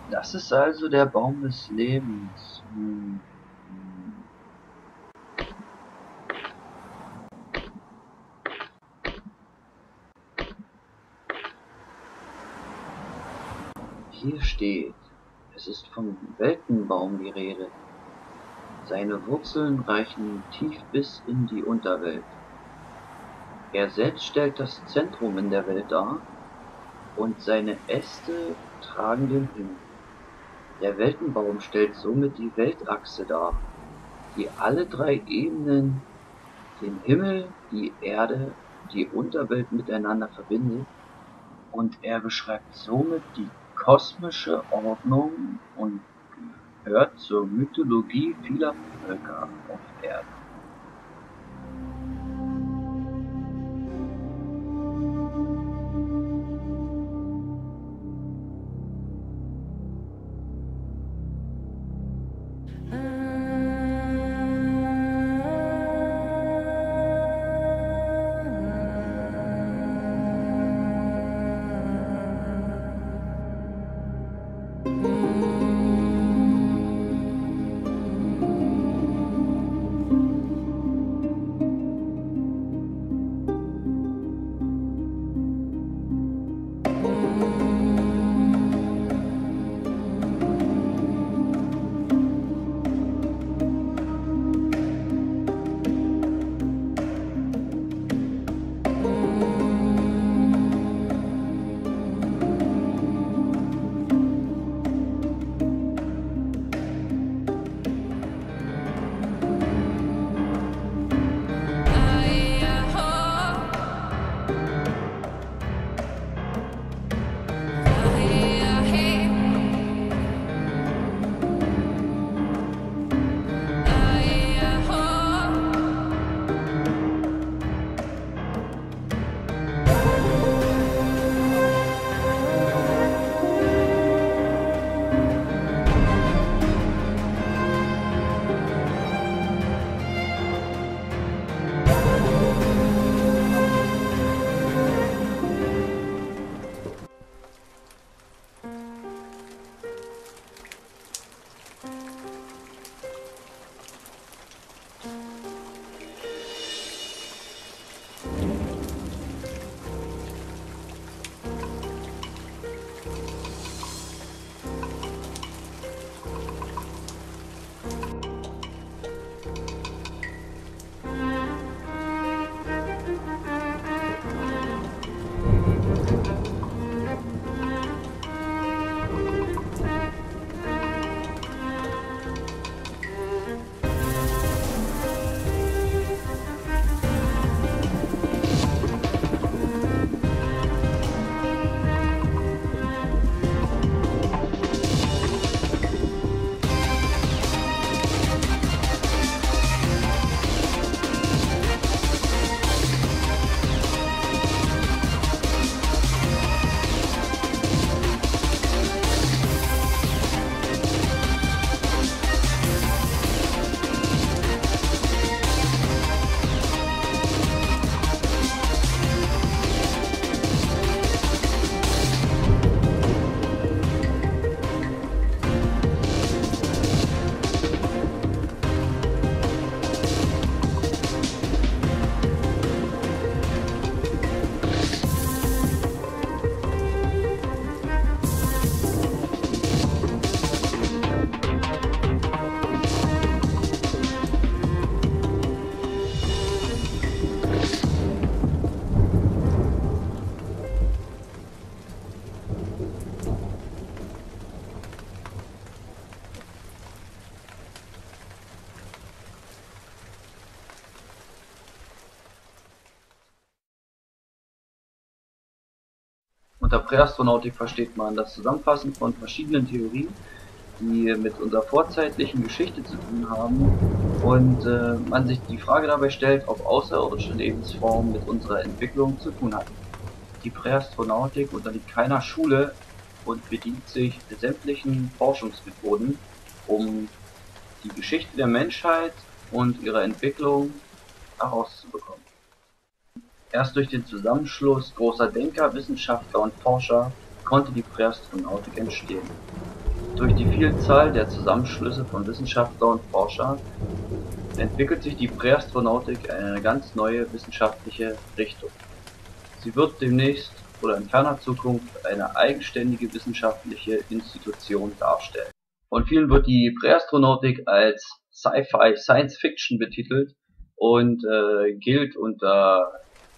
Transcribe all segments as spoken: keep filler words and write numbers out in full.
Das ist also der Baum des Lebens. Hm. Hier steht, es ist vom Weltenbaum die Rede. Seine Wurzeln reichen tief bis in die Unterwelt. Er selbst stellt das Zentrum in der Welt dar und seine Äste tragen den Himmel. Der Weltenbaum stellt somit die Weltachse dar, die alle drei Ebenen, den Himmel, die Erde, die Unterwelt miteinander verbindet, und er beschreibt somit die kosmische Ordnung und gehört zur Mythologie vieler Völker auf Erden. Unter Präastronautik versteht man das Zusammenfassen von verschiedenen Theorien, die mit unserer vorzeitlichen Geschichte zu tun haben und äh, man sich die Frage dabei stellt, ob außerirdische Lebensformen mit unserer Entwicklung zu tun hatten. Die Präastronautik unterliegt keiner Schule und bedient sich sämtlichen Forschungsmethoden, um die Geschichte der Menschheit und ihre Entwicklung herauszubekommen. Erst durch den Zusammenschluss großer Denker, Wissenschaftler und Forscher konnte die Präastronautik entstehen. Durch die Vielzahl der Zusammenschlüsse von Wissenschaftlern und Forschern entwickelt sich die Präastronautik in eine ganz neue wissenschaftliche Richtung. Sie wird demnächst oder in ferner Zukunft eine eigenständige wissenschaftliche Institution darstellen. Von vielen wird die Präastronautik als Sci-Fi, Science Fiction betitelt und äh, gilt unter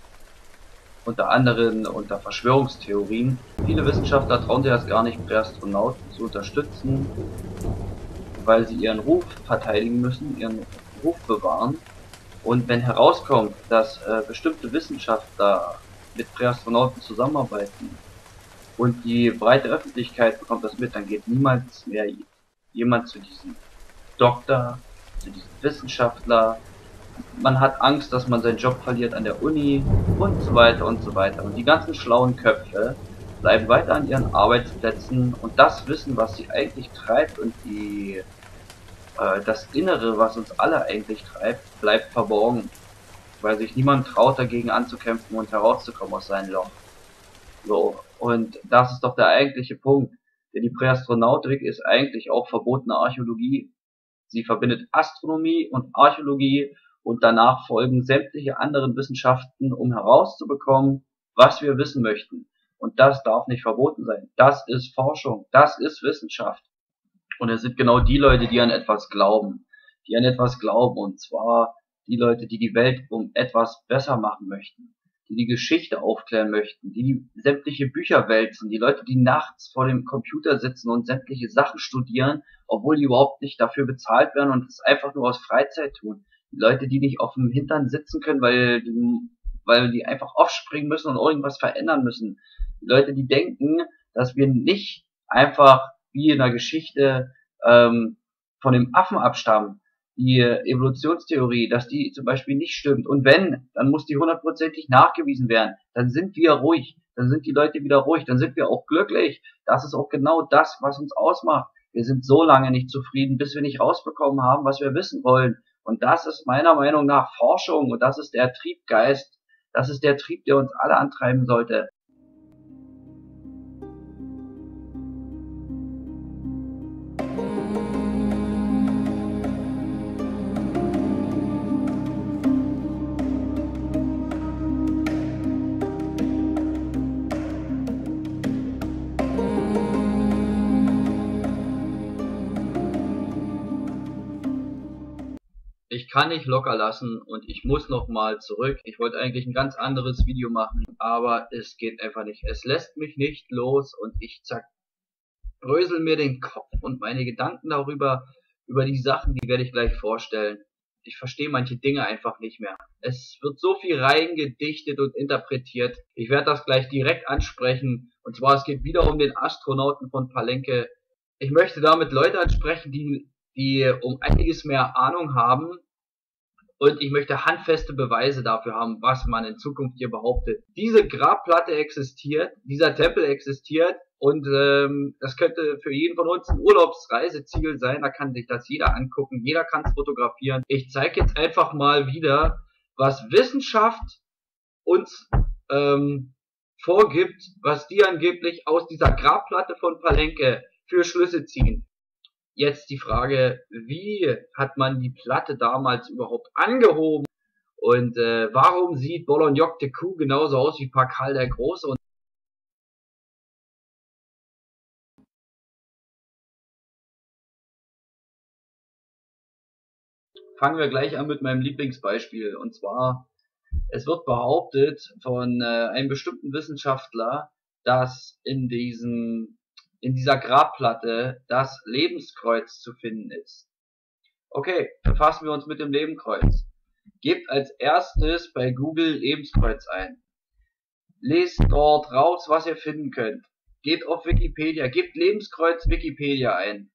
unter anderem unter Verschwörungstheorien. Viele Wissenschaftler trauen sich das gar nicht, Präastronauten zu unterstützen, weil sie ihren Ruf verteidigen müssen, ihren Ruf bewahren. Und wenn herauskommt, dass äh, bestimmte Wissenschaftler mit Präastronauten zusammenarbeiten und die breite Öffentlichkeit bekommt das mit, dann geht niemals mehr jemand zu diesem Doktor, zu diesem Wissenschaftler. Man hat Angst, dass man seinen Job verliert an der Uni und so weiter und so weiter. Und die ganzen schlauen Köpfe bleiben weiter an ihren Arbeitsplätzen und das Wissen, was sie eigentlich treibt und die äh, das Innere, was uns alle eigentlich treibt, bleibt verborgen, weil sich niemand traut, dagegen anzukämpfen und herauszukommen aus seinem Loch. So, und das ist doch der eigentliche Punkt. Denn die Präastronautik ist eigentlich auch verbotene Archäologie. Sie verbindet Astronomie und Archäologie und danach folgen sämtliche anderen Wissenschaften, um herauszubekommen, was wir wissen möchten. Und das darf nicht verboten sein. Das ist Forschung, das ist Wissenschaft. Und es sind genau die Leute, die an etwas glauben, die an etwas glauben, und zwar die Leute, die die Welt um etwas besser machen möchten, die die Geschichte aufklären möchten, die, die sämtliche Bücher wälzen, die Leute, die nachts vor dem Computer sitzen und sämtliche Sachen studieren, obwohl die überhaupt nicht dafür bezahlt werden und es einfach nur aus Freizeit tun. Die Leute, die nicht auf dem Hintern sitzen können, weil die, weil die einfach aufspringen müssen und irgendwas verändern müssen. Die Leute, die denken, dass wir nicht einfach wie in der Geschichte ähm, von dem Affen abstammen, die Evolutionstheorie, dass die zum Beispiel nicht stimmt. Und wenn, dann muss die hundertprozentig nachgewiesen werden. Dann sind wir ruhig. Dann sind die Leute wieder ruhig. Dann sind wir auch glücklich. Das ist auch genau das, was uns ausmacht. Wir sind so lange nicht zufrieden, bis wir nicht rausbekommen haben, was wir wissen wollen. Und das ist meiner Meinung nach Forschung. Und das ist der Triebgeist. Das ist der Trieb, der uns alle antreiben sollte. Ich kann nicht locker lassen und ich muss noch mal zurück. Ich wollte eigentlich ein ganz anderes Video machen, aber es geht einfach nicht. Es lässt mich nicht los und ich zerbrösel mir den Kopf und meine Gedanken darüber, über die Sachen, die werde ich gleich vorstellen. Ich verstehe manche Dinge einfach nicht mehr. Es wird so viel reingedichtet und interpretiert. Ich werde das gleich direkt ansprechen. Und zwar, es geht wieder um den Astronauten von Palenque. Ich möchte damit Leute ansprechen, die, die um einiges mehr Ahnung haben. Und ich möchte handfeste Beweise dafür haben, was man in Zukunft hier behauptet. Diese Grabplatte existiert, dieser Tempel existiert und ähm, das könnte für jeden von uns ein Urlaubsreiseziel sein. Da kann sich das jeder angucken, jeder kann es fotografieren. Ich zeige jetzt einfach mal wieder, was Wissenschaft uns ähm, vorgibt, was die angeblich aus dieser Grabplatte von Palenque für Schlüsse ziehen. Jetzt die Frage, wie hat man die Platte damals überhaupt angehoben? Und äh, warum sieht Bolo-N'Yok-Teku genauso aus wie Pakal der Große? Und fangen wir gleich an mit meinem Lieblingsbeispiel. Und zwar, es wird behauptet von äh, einem bestimmten Wissenschaftler, dass in diesem in dieser Grabplatte das Lebenskreuz zu finden ist. Okay, befassen wir uns mit dem Lebenkreuz. Gebt als erstes bei Google Lebenskreuz ein. Lest dort raus, was ihr finden könnt. Geht auf Wikipedia, gebt Lebenskreuz Wikipedia ein.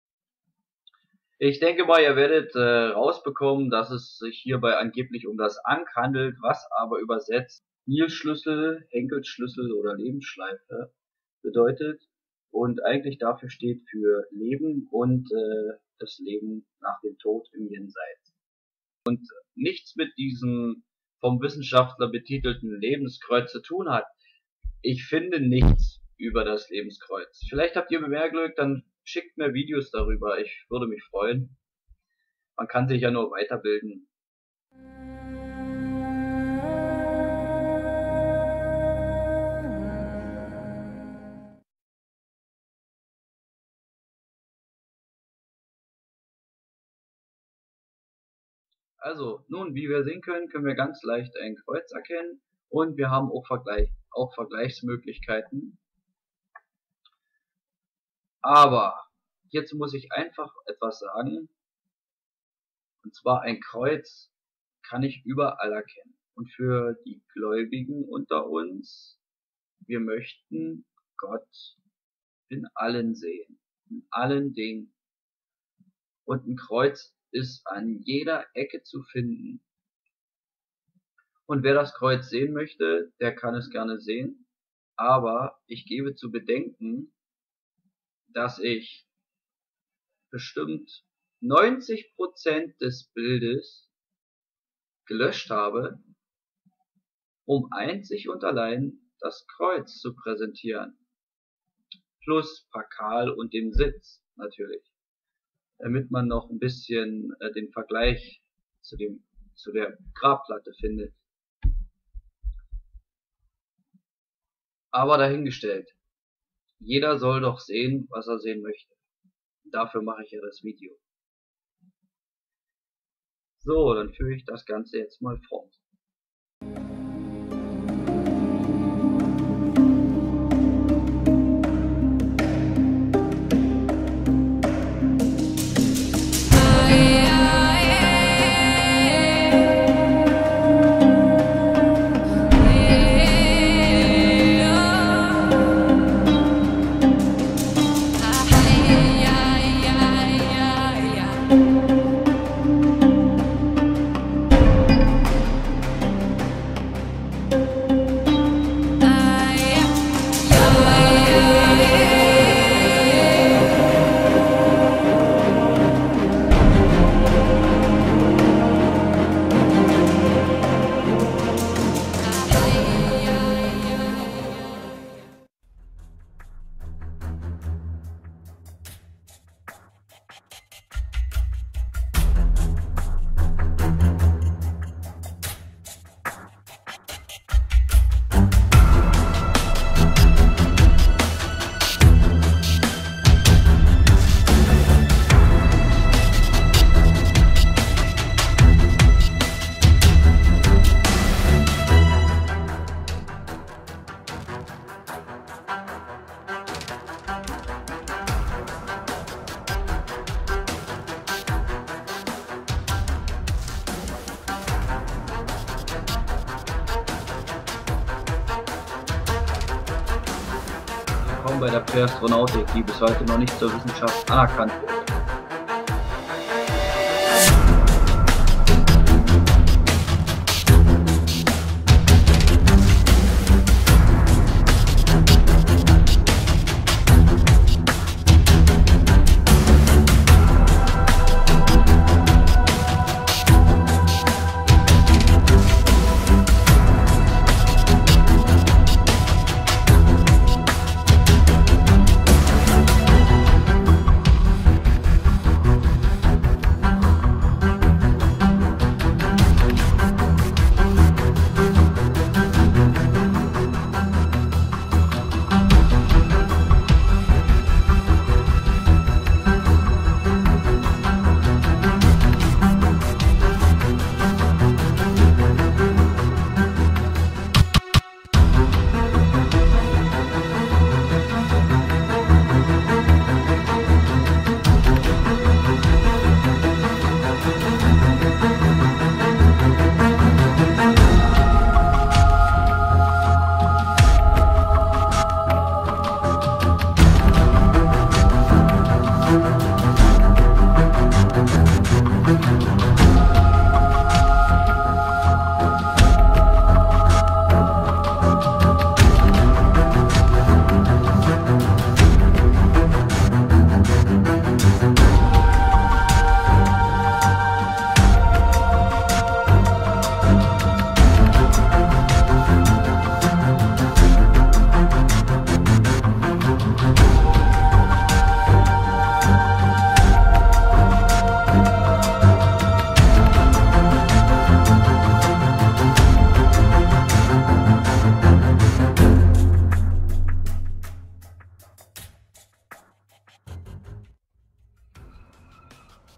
Ich denke mal, ihr werdet äh, rausbekommen, dass es sich hierbei angeblich um das Ankh handelt, was aber übersetzt Nilsschlüssel, Henkelschlüssel oder Lebensschleife bedeutet und eigentlich dafür steht für Leben und äh, das Leben nach dem Tod im Jenseits. Und nichts mit diesem vom Wissenschaftler betitelten Lebenskreuz zu tun hat. Ich finde nichts über das Lebenskreuz. Vielleicht habt ihr mehr Glück, dann schickt mir Videos darüber, ich würde mich freuen. Man kann sich ja nur weiterbilden. Also, nun, wie wir sehen können, können wir ganz leicht ein Kreuz erkennen und wir haben auch, Vergleich, auch Vergleichsmöglichkeiten. Aber jetzt muss ich einfach etwas sagen, und zwar ein Kreuz kann ich überall erkennen. Und für die Gläubigen unter uns, wir möchten Gott in allen sehen, in allen Dingen. Und ein Kreuz ist an jeder Ecke zu finden. Und wer das Kreuz sehen möchte, der kann es gerne sehen. Aber ich gebe zu bedenken, dass ich bestimmt neunzig Prozent des Bildes gelöscht habe, um einzig und allein das Kreuz zu präsentieren. Plus Pakal und dem Sitz natürlich. Damit man noch ein bisschen äh, den Vergleich zu dem zu der Grabplatte findet. Aber dahingestellt, jeder soll doch sehen, was er sehen möchte. Dafür mache ich ja das Video. So, dann führe ich das Ganze jetzt mal fort. Bei der Präastronautik, die bis heute noch nicht zur Wissenschaft anerkannt wurde.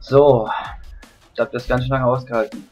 So, ich habe das ganz schön lange ausgehalten.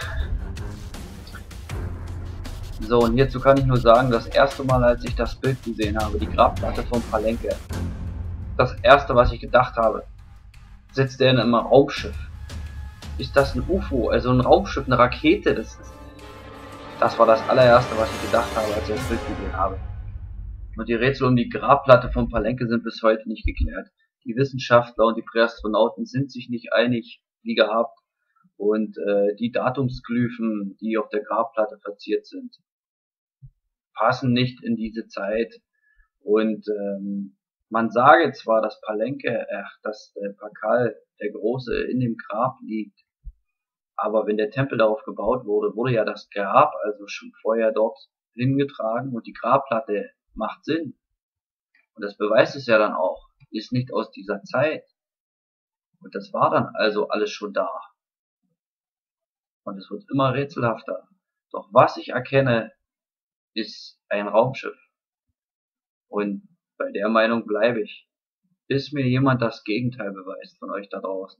So, und hierzu kann ich nur sagen, das erste Mal, als ich das Bild gesehen habe, die Grabplatte von Palenque, das erste, was ich gedacht habe, sitzt der in einem Raumschiff? Ist das ein U F O, also ein Raumschiff, eine Rakete? Das, ist, das war das allererste, was ich gedacht habe, als ich das Bild gesehen habe. Und die Rätsel um die Grabplatte von Palenque sind bis heute nicht geklärt. Die Wissenschaftler und die Präastronauten sind sich nicht einig, wie gehabt. Und äh, die Datumsglyphen, die auf der Grabplatte verziert sind, passen nicht in diese Zeit. Und ähm, man sage zwar, dass Palenque, ach, dass äh, Pakal, der Große, in dem Grab liegt, aber wenn der Tempel darauf gebaut wurde, wurde ja das Grab also schon vorher dort hingetragen und die Grabplatte macht Sinn. Und das beweist es ja dann auch, ist nicht aus dieser Zeit. Und das war dann also alles schon da. Und es wird immer rätselhafter. Doch was ich erkenne, ist ein Raumschiff. Und bei der Meinung bleibe ich, bis mir jemand das Gegenteil beweist von euch da draußen.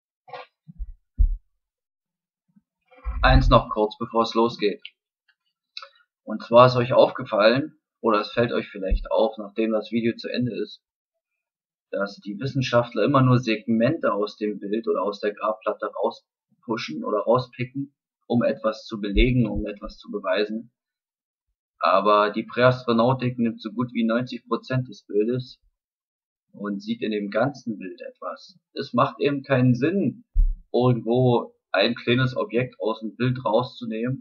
Eins noch kurz, bevor es losgeht. Und zwar ist euch aufgefallen, oder es fällt euch vielleicht auf, nachdem das Video zu Ende ist, dass die Wissenschaftler immer nur Segmente aus dem Bild oder aus der Grabplatte rauspushen oder rauspicken, um etwas zu belegen, um etwas zu beweisen. Aber die Präastronautik nimmt so gut wie neunzig Prozent des Bildes und sieht in dem ganzen Bild etwas. Es macht eben keinen Sinn, irgendwo ein kleines Objekt aus dem Bild rauszunehmen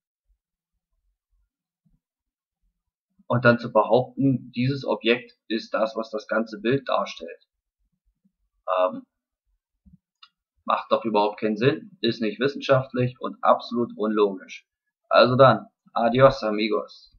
und dann zu behaupten, dieses Objekt ist das, was das ganze Bild darstellt. Ähm, macht doch überhaupt keinen Sinn, ist nicht wissenschaftlich und absolut unlogisch. Also dann, adios amigos.